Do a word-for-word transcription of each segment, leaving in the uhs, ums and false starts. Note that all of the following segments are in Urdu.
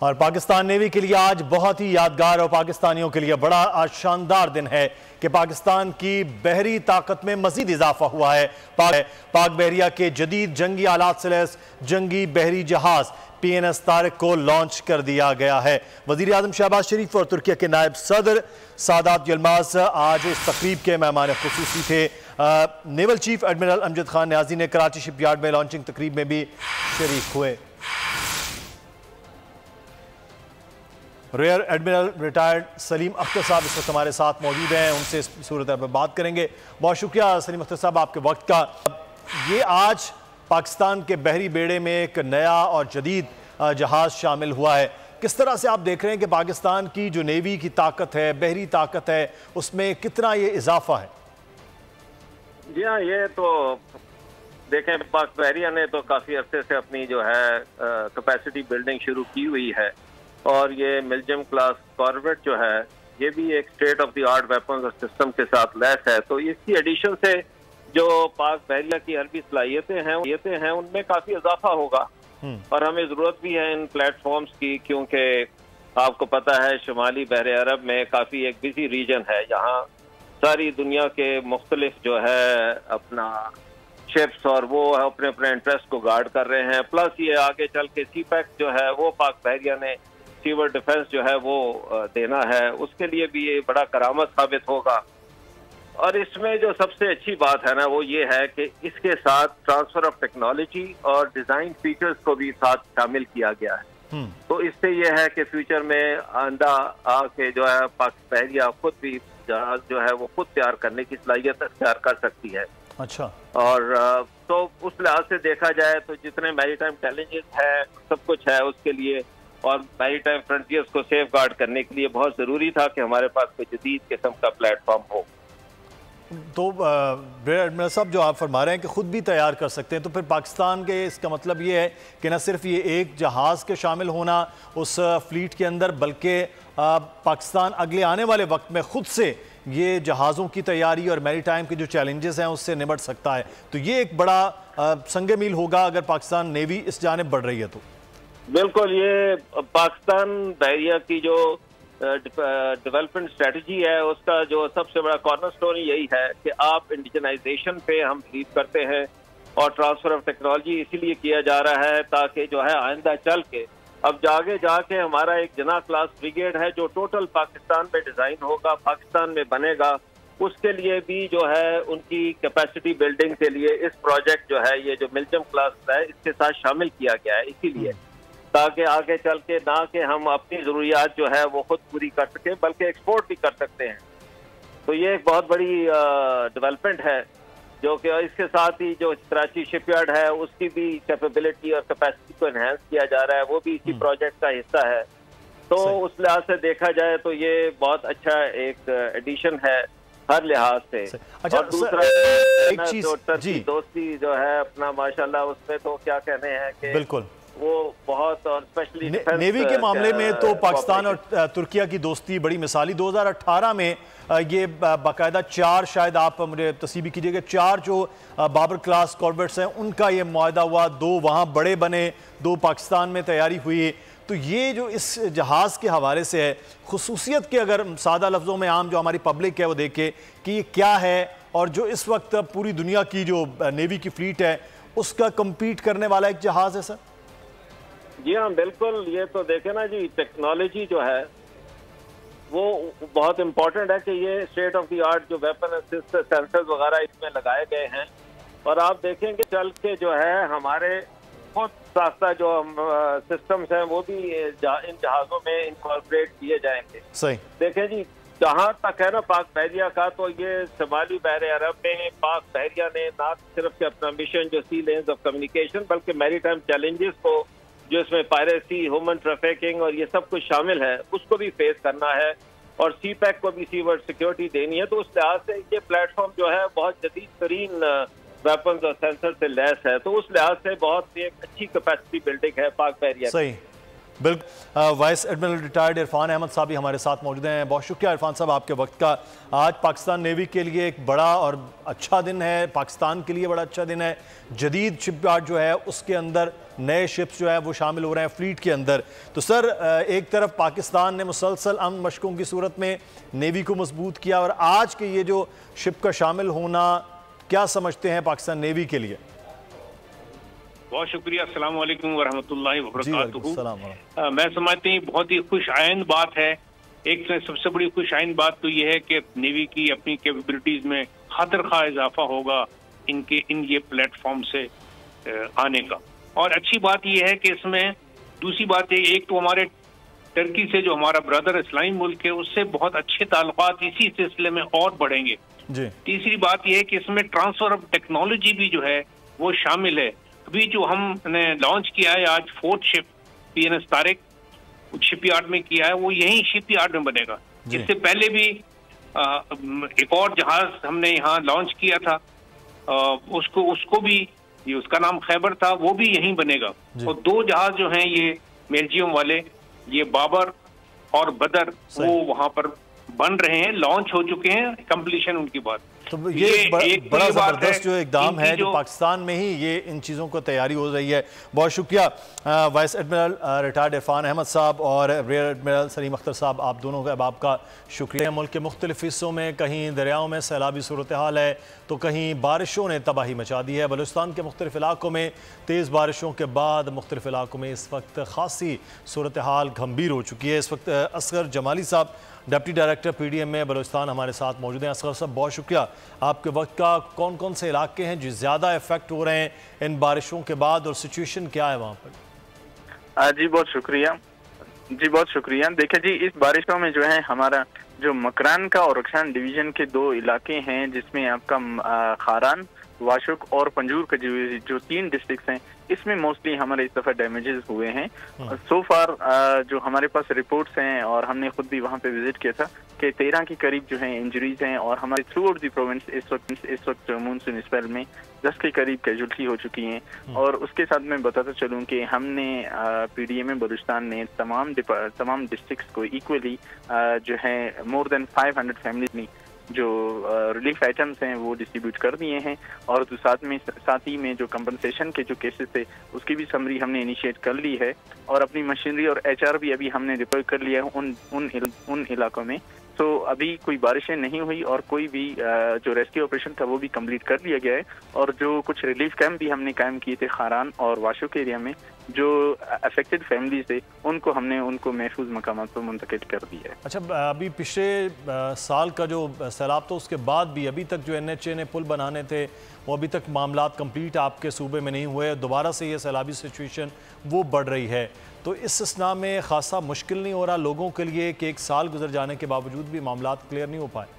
اور پاکستان نیوی کے لیے آج بہت ہی یادگار اور پاکستانیوں کے لیے بڑا آج شاندار دن ہے کہ پاکستان کی بحری طاقت میں مزید اضافہ ہوا ہے۔ پاک بحریہ کے جدید جنگی آلات سے لیس جنگی بحری جہاز پی این ایس طارق کو لانچ کر دیا گیا ہے۔ وزیر اعظم شہباز شریف اور ترکیہ کے نائب صدر سادات یلماز آج اس تقریب کے مہمان خصوصی تھے۔ Naval chief admiral Amjad Khan Niazi نے کراچی شپ یارڈ میں لانچنگ تقریب میں بھی شریک ہوئے۔ Rear admiral retired Saleem Akhtar sahab اس وقت ہمارے ساتھ موجود ہیں، ان سے اس صورت پر بات کریں گے۔ بہت شکریہ سلیم اختر صاحب آپ کے وقت کا۔ یہ آج پاکستان کے بحری بیڑے میں ایک نیا اور جدید جہاز شامل ہوا ہے، کس طرح سے آپ دیکھ رہے ہیں کہ پاکستان کی جو نیوی کی طاقت ہے، بحری طاقت ہے، اس میں کتنا یہ اضافہ ہے؟ جی ہاں، یہ تو دیکھیں پاک بحریہ نے تو کافی عرصے سے اپنی جو ہے کیپیسٹی بلڈنگ شروع کی ہوئی ہے، اور یہ ملجم کلاس کارویٹ جو ہے یہ بھی ایک state of the art weapons اور سسٹم کے ساتھ لیس ہے، تو اس کی ایڈیشن سے جو پاک بحریہ کی حربی صلاحیتیں ہیں ہیں ان میں کافی اضافہ ہوگا، اور ہمیں ضرورت بھی ہے ان پلیٹ فارمز کی، کیونکہ آپ کو پتہ ہے شمالی بحر عرب میں کافی ایک بزی ریجن ہے، جہاں ساری دنیا کے مختلف جو ہے اپنا شپس اور وہ اپنے اپنے انٹرسٹ کو گارڈ کر رہے ہیں، پلس یہ آگے چل کے سی پیک جو ہے وہ پاک بحریہ نے سیور ڈیفنس جو ہے وہ دینا ہے، اس کے لیے بھی یہ بڑا کرامت ثابت ہوگا۔ اور اس میں جو سب سے اچھی بات ہے نا وہ یہ ہے کہ اس کے ساتھ ٹرانسفر آف ٹیکنالوجی اور ڈیزائن فیچرز کو بھی ساتھ شامل کیا گیا ہے، تو اس سے یہ ہے کہ فیوچر میں آئندہ آ کے جو ہے پاک بحریہ خود بھی جہاز جو ہے وہ خود تیار کرنے کی صلاحیت اختیار کر سکتی ہے۔ اچھا، اور تو اس لحاظ سے دیکھا جائے تو جتنے میری ٹائم چیلنجز ہیں سب کچھ ہے اس کے لیے، اور میری ٹائم فرنٹیئرز کو سیف گارڈ کرنے کے لیے بہت ضروری تھا کہ ہمارے پاس کوئی جدید قسم کا پلیٹ فارم ہو۔ تو ریئر ایڈمرل صاحب جو آپ فرما رہے ہیں کہ خود بھی تیار کر سکتے ہیں، تو پھر پاکستان کے اس کا مطلب یہ ہے کہ نہ صرف یہ ایک جہاز کے شامل ہونا اس فلیٹ کے اندر، بلکہ پاکستان اگلے آنے والے وقت میں خود سے یہ جہازوں کی تیاری اور میری ٹائم کے جو چیلنجز ہیں اس سے نمٹ سکتا ہے، تو یہ ایک بڑا سنگ میل ہوگا اگر پاکستان نیوی اس جانب بڑھ رہی ہے تو۔ بالکل، یہ پاکستان بحریہ کی جو ڈیولپمنٹ اسٹریٹجی ہے اس کا جو سب سے بڑا کارنر سٹون یہی ہے کہ آپ انڈیجنائزیشن پہ ہم بلیو کرتے ہیں، اور ٹرانسفر آف ٹیکنالوجی اسی لیے کیا جا رہا ہے تاکہ جو ہے آئندہ چل کے اب جاگے جا کے ہمارا ایک جناح کلاس بریگیڈ ہے جو ٹوٹل پاکستان میں ڈیزائن ہوگا، پاکستان میں بنے گا، اس کے لیے بھی جو ہے ان کی کیپیسٹی بلڈنگ کے لیے اس پروجیکٹ جو ہے یہ جو ملجم کلاس ہے اس کے ساتھ شامل کیا گیا ہے، اسی لیے تاکہ آگے چل کے نہ کہ ہم اپنی ضروریات جو ہے وہ خود پوری کر سکیں بلکہ ایکسپورٹ بھی کر سکتے ہیں، تو یہ ایک بہت بڑی ڈیولپمنٹ ہے جو کہ اس کے ساتھ ہی جو کراچی شپ یارڈ ہے اس کی بھی کیپیبلٹی اور کیپیسٹی کو انہینس کیا جا رہا ہے، وہ بھی اسی پروجیکٹ کا حصہ ہے، تو اس لحاظ سے دیکھا جائے تو یہ بہت اچھا ایک ایڈیشن ہے ہر لحاظ سے۔ اور دوسرا دوستی جو ہے اپنا ماشاءاللہ اس میں تو کیا کہنے ہیں کہ بالکل وہ بہت، اور اسپیشلی نیوی کے معاملے میں تو پاکستان اور ترکیہ کی دوستی بڑی مثالی، دو ہزار اٹھارہ میں یہ باقاعدہ چار، شاید آپ مجھے تصحیح کیجئے گا، چار جو بابر کلاس کارویٹس ہیں ان کا یہ معاہدہ ہوا، دو وہاں بڑے بنے، دو پاکستان میں تیاری ہوئی، تو یہ جو اس جہاز کے حوالے سے ہے خصوصیت کے اگر سادہ لفظوں میں عام جو ہماری پبلک ہے وہ دیکھے کہ یہ کیا ہے، اور جو اس وقت پوری دنیا کی جو نیوی کی فلیٹ ہے اس کا کمپیٹ کرنے والا ایک جہاز ہے سر؟ جی ہاں بالکل، یہ تو دیکھیں نا جی ٹیکنالوجی جو ہے وہ بہت امپورٹنٹ ہے کہ یہ اسٹیٹ آف دی آرٹ جو ویپن سینسرز وغیرہ اس میں لگائے گئے ہیں، اور آپ دیکھیں گے چل کے جو ہے ہمارے خود ساختہ جو سسٹمز ہیں وہ بھی ان جہازوں میں انکارپوریٹ کیے جائیں گے۔ صحیح، دیکھیں جی جہاں تک ہے نا پاک بحریہ کا، تو یہ شمالی بحر عرب میں پاک بحریہ نے نہ صرف کہ اپنا مشن جو سی لینز آف کمیونیکیشن بلکہ میری ٹائم چیلنجز کو جو اس میں پائریسی، ہیومن ٹریفیکنگ اور یہ سب کچھ شامل ہے اس کو بھی فیس کرنا ہے، اور سی پیک کو بھی سی ورڈ سیکیورٹی دینی ہے، تو اس لحاظ سے یہ پلیٹ فارم جو ہے بہت جدید ترین ویپنز اور سینسر سے لیس ہے، تو اس لحاظ سے بہت ایک اچھی کیپیسٹی بلڈنگ ہے پاک بحریہ۔ صحیح، بالکل vice admiral retired Irfan Ahmed sahab بھی ہمارے ساتھ موجود ہیں. بہت شکریہ عرفان صاحب آپ کے وقت کا. آج پاکستان نیوی کے لیے ایک بڑا اور اچھا دن ہے, پاکستان کے لیے بڑا اچھا دن ہے. جدید شپ یارڈ جو ہے اس کے اندر نئے شپس جو ہے وہ شامل ہو رہے ہیں فلیٹ کے اندر. تو سر ایک طرف پاکستان نے مسلسل امن مشقوں کی صورت میں نیوی کو مضبوط کیا, اور آج کے یہ جو شپ کا شامل ہونا کیا سمجھتے ہیں پاکستان نیوی کے لیے؟ بہت شکریہ. السلام علیکم ورحمۃ اللہ وبرکاتہ. میں سمجھتی ہوں بہت ہی خوش آئند بات ہے. ایک سب سے بڑی خوش آئند بات تو یہ ہے کہ نیوی کی اپنی کیپیبلٹیز میں خاطر خواہ اضافہ ہوگا ان کے ان یہ پلیٹ فارم سے آنے کا. اور اچھی بات یہ ہے کہ اس میں دوسری بات یہ, ایک تو ہمارے ٹرکی سے جو ہمارا برادر اسلامی ملک ہے اس سے بہت اچھے تعلقات اسی سلسلے میں اور بڑھیں گے. جی. تیسری بات یہ ہے کہ اس میں ٹرانسفر آف ٹیکنالوجی بھی جو ہے وہ شامل ہے. ابھی جو ہم نے لانچ کیا ہے آج fourth ship P N S Tariq shipyard میں کیا ہے, وہ یہیں شپ یارڈ میں بنے گا. اس سے پہلے بھی ایک اور جہاز ہم نے یہاں لانچ کیا تھا, اس کو اس کو بھی یہ اس کا نام خیبر تھا, وہ بھی یہیں بنے گا. اور دو جہاز جو ہیں یہ بیلجیم والے, یہ بابر اور بدر, وہ وہاں پر بن رہے ہیں, لانچ ہو چکے ہیں, کمپلیشن ان کی بات. تو یہ بڑا زبردست جو اقدام ہے جو پاکستان میں ہی یہ ان چیزوں کو تیاری ہو رہی ہے. بہت شکریہ vice admiral retired Irfan Ahmed sahab اور ریئر ایڈمرل سلیم اختر صاحب, آپ دونوں کا آپ کا شکریہ. ملک کے مختلف حصوں میں کہیں دریاؤں میں سیلابی صورتحال ہے تو کہیں بارشوں نے تباہی مچا دی ہے. بلوچستان کے مختلف علاقوں میں تیز بارشوں کے بعد مختلف علاقوں میں اس وقت خاصی صورتحال گھمبیر ہو چکی ہے. اس وقت Asghar Jamali sahab deputy director P D M میں بلوچستان ہمارے ساتھ موجود ہیں. اصغر صاحب بہت شکریہ آپ کے وقت کا. کون کون سے علاقے ہیں جو زیادہ افیکٹ ہو رہے ہیں ان بارشوں کے بعد, اور سچویشن کیا ہے وہاں پر؟ جی بہت شکریہ جی بہت شکریہ دیکھیں جی, اس بارشوں میں جو ہے ہمارا جو مکران کا اور رکشان ڈویژن کے دو علاقے ہیں, جس میں آپ کا خاران, واشک اور پنجور کا جو جو تین ڈسٹرکٹس ہیں, اس میں موسٹلی ہمارے اس دفعہ ڈیمیجز ہوئے ہیں. سو فار جو ہمارے پاس رپورٹس ہیں, اور ہم نے خود بھی وہاں پہ وزٹ کیا تھا, کہ تیرہ کے قریب جو ہیں انجریز ہیں, اور ہمارے تھرو آؤٹ دی پروونس اس وقت اس وقت مونسون اسپیل میں دس کے قریب کیجولٹی ہو چکی ہیں. اور اس کے ساتھ میں بتاتا چلوں کہ ہم نے پی ڈی ایم میں بلوچستان نے تمام تمام ڈسٹرکٹس کو ایکولی جو ہے more than five hundred families میں جو ریلیف آئٹمس ہیں وہ ڈسٹریبیوٹ کر دیے ہیں. اور تو ساتھ میں ساتھ ہی میں جو کمپنسیشن کے جو کیسز تھے اس کی بھی سمری ہم نے انیشیٹ کر لی ہے, اور اپنی مشینری اور ایچ آر بھی ابھی ہم نے ڈپلوائے کر لیا ہے ان ان ان علاقوں میں. تو ابھی کوئی بارشیں نہیں ہوئی, اور کوئی بھی جو ریسکیو آپریشن تھا وہ بھی کمپلیٹ کر لیا گیا ہے. اور جو کچھ ریلیف کیمپ بھی ہم نے قائم کیے تھے خاران اور واشو کے ایریا میں, جو افیکٹڈ فیملیز تھے ان کو ہم نے ان کو محفوظ مقامات پر منتقل کر دیا ہے. اچھا, ابھی پچھلے سال کا جو سیلاب تھا اس کے بعد بھی ابھی تک جو این ایچ اے نے پل بنانے تھے وہ ابھی تک معاملات کمپلیٹ آپ کے صوبے میں نہیں ہوئے, دوبارہ سے یہ سیلابی سچویشن وہ بڑھ رہی ہے. تو اس اسنا میں خاصا مشکل نہیں ہو رہا لوگوں کے لیے کہ ایک سال گزر جانے کے باوجود بھی معاملات کلیئر نہیں ہو پائے؟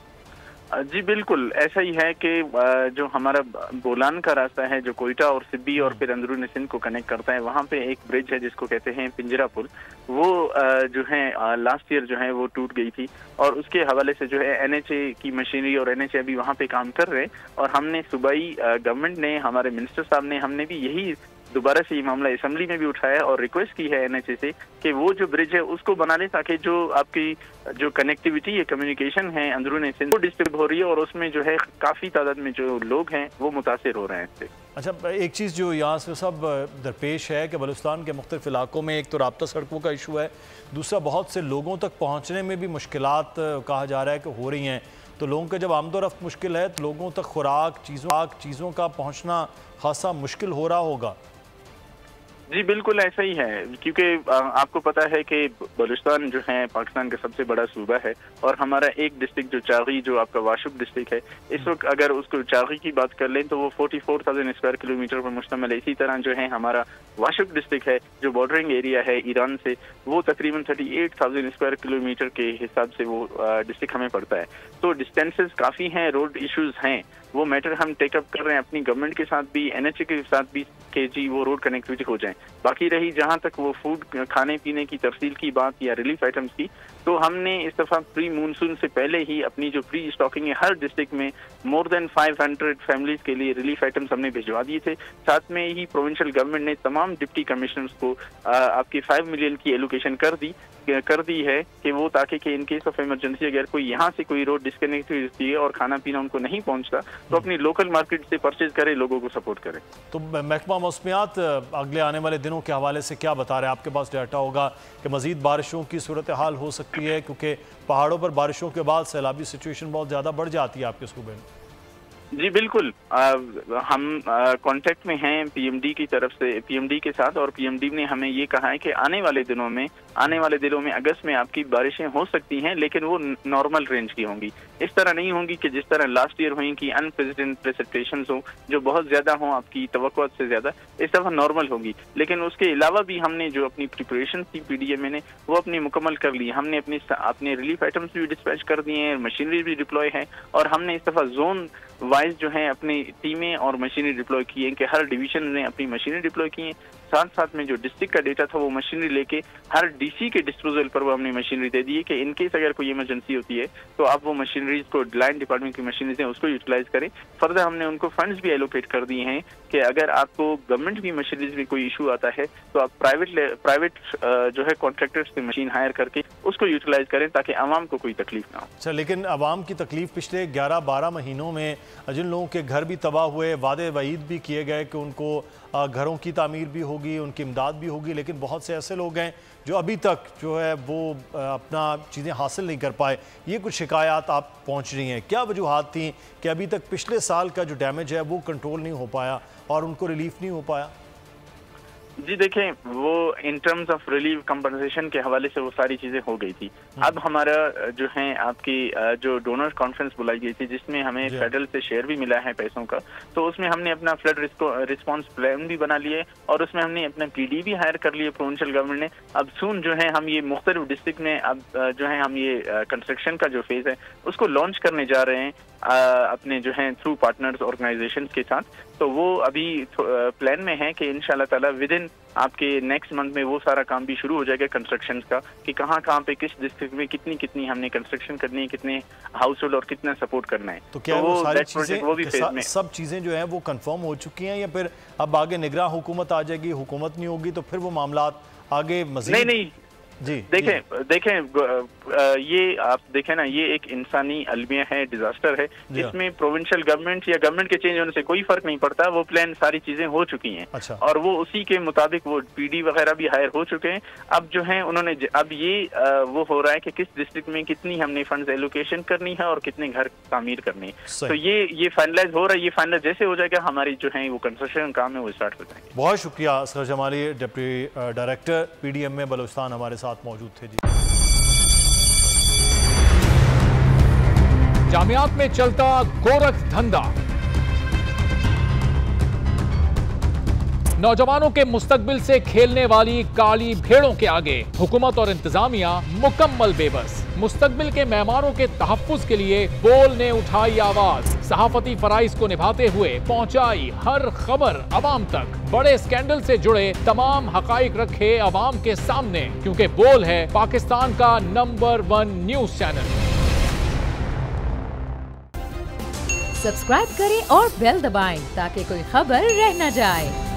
جی بالکل ایسا ہی ہے کہ جو ہمارا بولان کا راستہ ہے جو کوئٹہ اور سبی اور پھر اندرون سندھ کو کنیکٹ کرتا ہے, وہاں پہ ایک برج ہے جس کو کہتے ہیں پنجرا پل, وہ جو ہے لاسٹ ایئر جو ہے وہ ٹوٹ گئی تھی. اور اس کے حوالے سے جو ہے این ایچ اے کی مشینری اور این ایچ اے بھی وہاں پہ کام کر رہے, اور ہم نے صوبائی گورنمنٹ نے, ہمارے منسٹر صاحب نے, ہم نے بھی یہی دوبارہ سے یہ معاملہ اسمبلی میں بھی اٹھایا اور ریکویسٹ کی ہے این ایچ اے سے کہ وہ جو برج ہے اس کو بنا لیں, تاکہ جو آپ کی جو کنیکٹیوٹی ہے, کمیونیکیشن ہے اندرون سندھ وہ ڈسٹرب ہو رہی ہے, اور اس میں جو ہے کافی تعداد میں جو لوگ ہیں وہ متاثر ہو رہے ہیں اس سے. اچھا, ایک چیز جو یہاں سے سب درپیش ہے کہ بلوچستان کے مختلف علاقوں میں ایک تو رابطہ سڑکوں کا ایشو ہے, دوسرا بہت سے لوگوں تک پہنچنے میں بھی مشکلات کہا جا رہا ہے کہ ہو رہی ہیں. تو لوگوں کا جب آمد و رفت مشکل ہے تو لوگوں تک خوراک چیزوں چیزوں کا پہنچنا خاصا مشکل ہو رہا ہوگا. جی بالکل ایسا ہی ہے, کیونکہ آپ کو پتا ہے کہ بلوچستان جو ہے پاکستان کا سب سے بڑا صوبہ ہے, اور ہمارا ایک ڈسٹرکٹ جو چاغی جو آپ کا واشک ڈسٹرکٹ ہے, اس وقت اگر اس کو چاغی کی بات کر لیں تو وہ forty four thousand square kilometre پر مشتمل ہے. اسی طرح جو ہے ہمارا واشک ڈسٹرکٹ ہے جو بارڈرنگ ایریا ہے ایران سے, وہ تقریباً thirty eight thousand square kilometre کے حساب سے وہ ڈسٹرکٹ ہمیں پڑتا ہے. تو ڈسٹینسز کافی ہیں, روڈ ایشوز ہیں, وہ میٹر ہم ٹیک اپ کر رہے ہیں اپنی گورنمنٹ کے ساتھ بھی, این ایچ اے کے ساتھ بھی, کہ جی وہ روڈ کنیکٹیوٹی ہو جائیں. باقی رہی جہاں تک وہ فوڈ کھانے پینے کی تفصیل کی بات یا ریلیف آئٹمس کی، تو ہم نے اس دفعہ پری مونسون سے پہلے ہی اپنی جو پری اسٹاکنگ ہے ہر ڈسٹرکٹ میں more than five hundred families کے لیے ریلیف آئٹمس ہم نے بھجوا دیے تھے. ساتھ میں ہی پروونشل گورنمنٹ نے تمام ڈپٹی کمشنرز کو آپ کی فائیو ملین کی ایلوکیشن کر دی کر دی ہے کہ وہ تاکہ کہ ان کیس آف ایمرجنسی اگر کوئی یہاں سے کوئی روڈ ڈسکنیکٹ ہوتی ہے اور کھانا پینا ان کو نہیں پہنچتا تو اپنی لوکل مارکیٹ سے پرچیز کرے، لوگوں کو سپورٹ کرے. تو محکمہ موسمیات اگلے آنے والے دنوں کے حوالے سے کیا بتا رہے ہیں؟ آپ کے پاس ڈیٹا ہوگا کہ مزید بارشوں کی صورتحال ہو سکتی ہے کیونکہ پہاڑوں پر بارشوں کے بعد سیلابی سچویشن بہت زیادہ بڑھ جاتی ہے آپ کے صوبے میں. جی بالکل، ہم کانٹیکٹ میں ہیں پی ایم ڈی کی طرف سے پی ایم ڈی کے ساتھ، اور پی ایم ڈی نے ہمیں یہ کہا ہے کہ آنے والے دنوں میں آنے والے دنوں میں اگست میں آپ کی بارشیں ہو سکتی ہیں، لیکن وہ نارمل رینج کی ہوں گی. اس طرح نہیں ہوں گی کہ جس طرح لاسٹ ایئر ہوئیں کہ ان پریسپٹیشنز ہوں جو بہت زیادہ ہوں آپ کی توقعات سے زیادہ. اس دفعہ نارمل ہوگی، لیکن اس کے علاوہ بھی ہم نے جو اپنی پریپریشن تھی پی ڈی ایم نے وہ اپنی مکمل کر لی. ہم نے اپنی اپنے ریلیف آئٹمس بھی ڈسپیچ کر دیے ہیں، مشینری بھی ڈپلوائے ہے، اور ہم نے اس دفعہ زون وائز جو ہیں اپنی ٹیمیں اور مشینری ڈپلوائے کی ہیں کہ ہر ڈویژن نے اپنی مشینری ڈپلوائے کی ہیں. ساتھ ساتھ میں جو ڈسٹرکٹ کا ڈیٹا تھا وہ مشینری لے کے ہر ڈی سی کے ڈسپوزل پر وہ ہم نے مشینری دے دی ہے کہ ان کیس اگر کوئی ایمرجنسی ہوتی ہے تو آپ وہ مشینریز کو لائن ڈپارٹمنٹ کی مشینریز ہیں اس کو یوٹیلائز کریں. فردر ہم نے ان کو فنڈز بھی ایلوکیٹ کر دیے ہیں کہ اگر آپ کو گورنمنٹ کی مشینریز میں کوئی ایشو آتا ہے تو آپ پرائیویٹ پرائیویٹ جو ہے کانٹریکٹرز سے مشین ہائر کر کے اس کو یوٹیلائز کریں تاکہ عوام کو کوئی تکلیف نہ ہو. اچھا، لیکن عوام کی تکلیف پچھلے گیارہ بارہ مہینوں میں جن لوگوں کے گھر بھی تباہ ہوئے، وعدے وعید بھی کیے گئے کہ ان کو گھروں کی تعمیر بھی ہوگی، ان کی امداد بھی ہوگی، لیکن بہت سے ایسے لوگ ہیں جو ابھی تک جو ہے وہ اپنا چیزیں حاصل نہیں کر پائے. یہ کچھ شکایات آپ پہنچ رہی ہیں، کیا وجوہات تھیں کہ ابھی تک پچھلے سال کا جو ڈیمیج ہے وہ کنٹرول نہیں ہو پایا اور ان کو ریلیف نہیں ہو پایا؟ جی دیکھیں، وہ in terms of relief compensation کے حوالے سے وہ ساری چیزیں ہو گئی تھی. اب ہمارا جو ہے آپ کی جو ڈونر کانفرنس بلائی گئی تھی جس میں ہمیں فیڈرل سے شیئر بھی ملا ہے پیسوں کا، تو اس میں ہم نے اپنا فلڈ رسپانس پلان بھی بنا لیے اور اس میں ہم نے اپنا پی ڈی بھی ہائر کر لیے پروونشل گورنمنٹ نے. اب سون جو ہے ہم یہ مختلف ڈسٹرکٹ میں اب جو ہے ہم یہ کنسٹرکشن کا جو فیز ہے اس کو لانچ کرنے جا رہے ہیں اپنے جو ہیں تھرو پارٹنرز آرگنائزیشن کے ساتھ. تو وہ ابھی پلان میں ہے کہ انشاءاللہ تعالی ود ان آپ کے نیکسٹ منتھ میں وہ سارا کام بھی شروع ہو جائے گا کنسٹرکشن کا کہ کہاں کہاں پہ کس ڈسٹرکٹ میں کتنی کتنی ہم نے کنسٹرکشن کرنی ہے، کتنے ہاؤس ہولڈ اور کتنا سپورٹ کرنا ہے. تو کیا وہ ساری چیزیں سب چیزیں جو ہیں وہ کنفرم ہو چکی ہیں یا پھر اب آگے نگراں حکومت آ جائے گی، حکومت نہیں ہوگی تو پھر وہ معاملات آگے مزید؟ نہیں نہیں جی دیکھیں دیکھیں یہ آپ دیکھیں نا، یہ ایک انسانی المیہ ہے، ڈیزاسٹر ہے جس میں پروونشل گورنمنٹ یا گورنمنٹ کے چینج ہونے سے کوئی فرق نہیں پڑتا. وہ پلان ساری چیزیں ہو چکی ہیں اور وہ اسی کے مطابق وہ پی ڈی وغیرہ بھی ہائر ہو چکے ہیں. اب جو ہیں انہوں نے اب یہ وہ ہو رہا ہے کہ کس ڈسٹرکٹ میں کتنی ہم نے فنڈز ایلوکیشن کرنی ہے اور کتنے گھر تعمیر کرنے ہیں. تو یہ یہ فائنلائز ہو رہا ہے. یہ فائنلائز جیسے ہو جائے گا ہماری جو ہے وہ کنسٹرکشن کام ہے وہ اسٹارٹ ہو جائیں گے. بہت شکریہ Asghar Jamali, deputy director P D M میں بلوچستان ہمارے ساتھ موجود تھے. جی جامعات میں چلتا گورکھ دھندا، نوجوانوں کے مستقبل سے کھیلنے والی کالی بھیڑوں کے آگے حکومت اور انتظامیہ مکمل بے بس. مستقبل کے معماروں کے تحفظ کے لیے بول نے اٹھائی آواز، صحافتی فرائض کو نبھاتے ہوئے پہنچائی ہر خبر عوام تک، بڑے اسکینڈل سے جڑے تمام حقائق رکھے عوام کے سامنے، کیونکہ بول ہے پاکستان کا number one news channel. Subscribe کریں اور بیل دبائیں تاکہ کوئی خبر رہ نہ جائے.